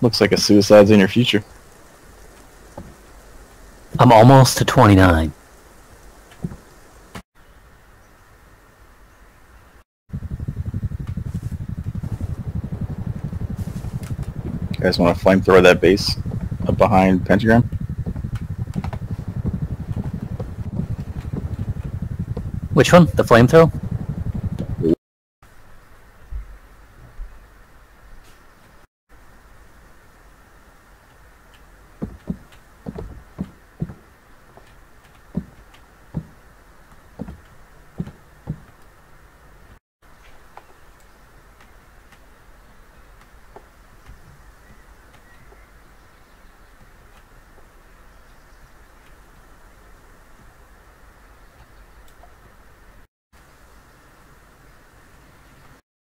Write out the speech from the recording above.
Looks like a suicide's in your future. I'm almost to 29. You guys want to flamethrower that base up behind Pentagram? Which one? The flamethrower?